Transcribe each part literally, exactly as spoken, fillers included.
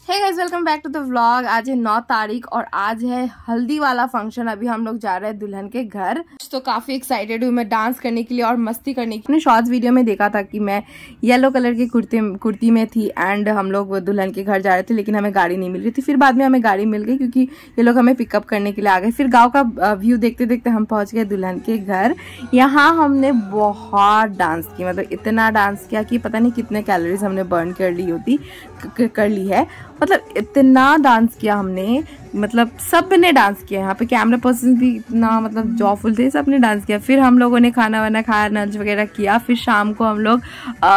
Hey guys, welcome back to the vlog. आज है नौ तारीख और आज है हल्दी वाला फंक्शन। अभी हम लोग जा रहे हैं दुल्हन के घर, तो काफी एक्साइटेड हूँ मैं डांस करने के लिए और मस्ती करने के लिए। शॉर्ट्स वीडियो में देखा था कि मैं येलो कलर की कुर्ती कुर्ती में थी एंड हम लोग दुल्हन के घर जा रहे थे, लेकिन हमें गाड़ी नहीं मिल रही थी। फिर बाद में हमें गाड़ी मिल गई क्योंकि ये लोग हमें पिकअप करने के लिए आ गए। फिर गाँव का व्यू देखते देखते हम पहुंच गए दुल्हन के घर। यहाँ हमने बहुत डांस किया, मतलब इतना डांस किया कि पता नहीं कितने कैलोरीज हमने बर्न कर ली होती कर ली है। मतलब इतना डांस किया हमने, मतलब सब ने डांस किया। यहाँ पे कैमरा पर्सन भी इतना मतलब जॉफुल थे, सब ने डांस किया। फिर हम लोगों ने खाना वाना खाया, लंच वगैरह किया। फिर शाम को हम लोग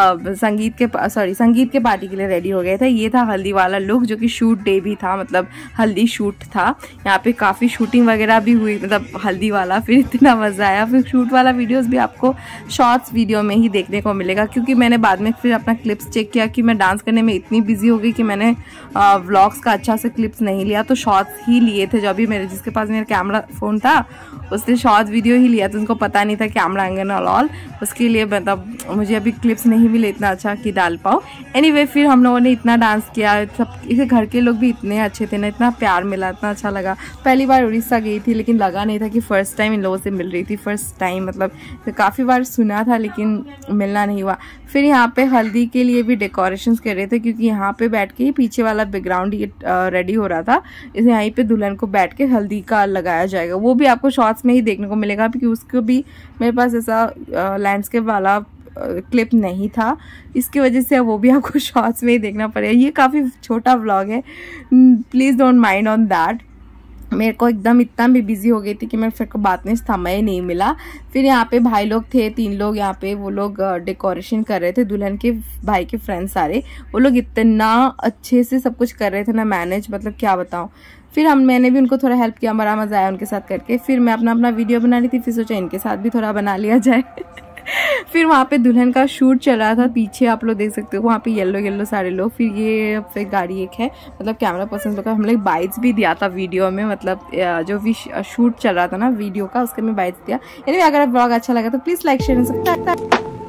संगीत के सॉरी संगीत के पार्टी के लिए रेडी हो गए थे। ये था हल्दी वाला लुक, जो कि शूट डे भी था, मतलब हल्दी शूट था। यहाँ पे काफ़ी शूटिंग वगैरह भी हुई, मतलब हल्दी वाला। फिर इतना मज़ा आया। फिर शूट वाला वीडियोज़ भी आपको शॉर्ट्स वीडियो में ही देखने को मिलेगा, क्योंकि मैंने बाद में फिर अपना क्लिप्स चेक किया कि मैं डांस करने में इतनी बिजी हो गई कि मैंने व्लॉग्स का अच्छा से क्लिप्स नहीं लिया, तो शॉर्ट्स ही लिए थे। जो अभी मेरे जिसके पास मेरा कैमरा फ़ोन था उसने शॉर्ट्स वीडियो ही लिया, तो उनको पता नहीं था कैमरा एंगल और ऑल, उसके लिए मतलब मुझे अभी क्लिप्स नहीं मिले इतना अच्छा कि डाल पाओ। एनीवे फिर हम लोगों ने इतना डांस किया, सब इसे घर के लोग भी इतने अच्छे थे ना, इतना प्यार मिला, इतना अच्छा लगा। पहली बार उड़ीसा गई थी, लेकिन लगा नहीं था कि फ़र्स्ट टाइम इन लोगों से मिल रही थी। फर्स्ट टाइम मतलब काफ़ी बार सुना था लेकिन मिलना नहीं हुआ। फिर यहाँ पे हल्दी के लिए भी डेकोरेशंस कर रहे थे, क्योंकि यहाँ पे बैठ के पीछे वाला बैकग्राउंड ये रेडी हो रहा था। इसे यहीं पे दुल्हन को बैठ के हल्दी का लगाया जाएगा। वो भी आपको शॉर्ट्स में ही देखने को मिलेगा, क्योंकि उसको भी मेरे पास ऐसा लैंडस्केप वाला क्लिप नहीं था, इसकी वजह से वो भी आपको शॉर्ट्स में ही देखना पड़ेगा। ये काफ़ी छोटा व्लॉग है, please don't mind on that. मेरे को एकदम इतना भी बिजी हो गई थी कि मेरे फिर को बात नहीं समय नहीं मिला। फिर यहाँ पे भाई लोग थे, तीन लोग यहाँ पे, वो लोग डेकोरेशन कर रहे थे। दुल्हन के भाई के फ्रेंड्स सारे, वो लोग इतना अच्छे से सब कुछ कर रहे थे ना मैनेज, मतलब क्या बताऊँ। फिर हम मैंने भी उनको थोड़ा हेल्प किया, बड़ा मजा आया उनके साथ करके। फिर मैं अपना अपना वीडियो बना रही थी, फिर सोचा इनके साथ भी थोड़ा बना लिया जाए। फिर वहाँ पे दुल्हन का शूट चल रहा था, पीछे आप लोग देख सकते हो वहाँ पे येलो येलो सारे लोग। फिर ये फिर गाड़ी एक है, मतलब कैमरा पर्सन लोग का हम लोग बाइट्स भी दिया था वीडियो में, मतलब जो भी शूट चल रहा था ना वीडियो का, उसके में बाइट्स दिया। यानी अगर ब्लॉग अच्छा लगा तो please like share and subscribe.